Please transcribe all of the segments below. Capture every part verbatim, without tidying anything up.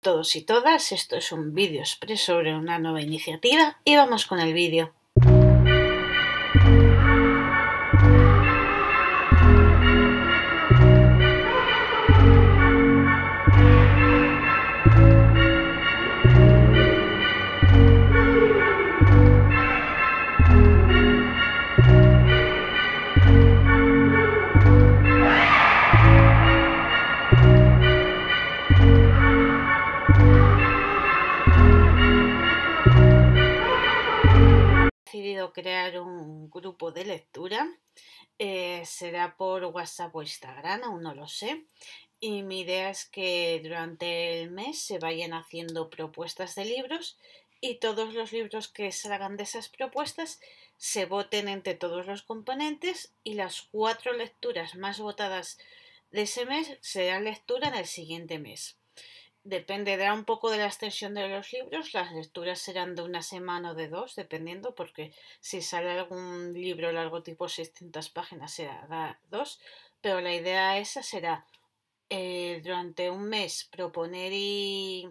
todos y todas, esto es un vídeo express sobre una nueva iniciativa y vamos con el vídeo. He decidido crear un grupo de lectura, eh, será por WhatsApp o Instagram, aún no lo sé, y mi idea es que durante el mes se vayan haciendo propuestas de libros y todos los libros que salgan de esas propuestas se voten entre todos los componentes y las cuatro lecturas más votadas de ese mes serán lectura en el siguiente mes. Dependerá un poco de la extensión de los libros, las lecturas serán de una semana o de dos, dependiendo, porque si sale algún libro largo tipo seiscientas páginas será dos, pero la idea esa será eh, durante un mes proponer y,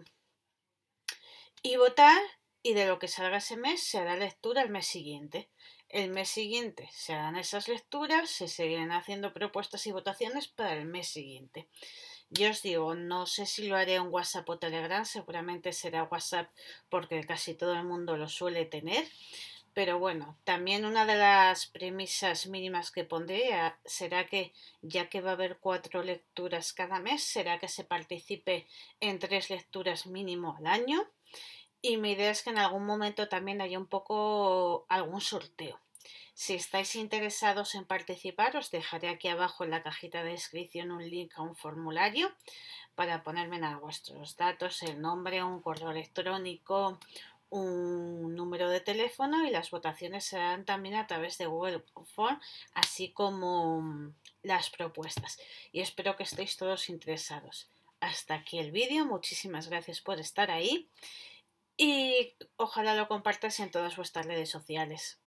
y votar, y de lo que salga ese mes se hará lectura el mes siguiente. El mes siguiente se harán esas lecturas, se seguirán haciendo propuestas y votaciones para el mes siguiente. Yo os digo, no sé si lo haré en WhatsApp o Telegram, seguramente será WhatsApp porque casi todo el mundo lo suele tener. Pero bueno, también una de las premisas mínimas que pondré será que, ya que va a haber cuatro lecturas cada mes, será que se participe en tres lecturas mínimo al año. Y mi idea es que en algún momento también haya un poco algún sorteo. Si estáis interesados en participar, os dejaré aquí abajo en la cajita de descripción un link a un formulario para ponerme nada, vuestros datos, el nombre, un correo electrónico, un número de teléfono, y las votaciones serán también a través de Google Form, así como las propuestas. Y espero que estéis todos interesados. Hasta aquí el vídeo, muchísimas gracias por estar ahí y ojalá lo compartas en todas vuestras redes sociales.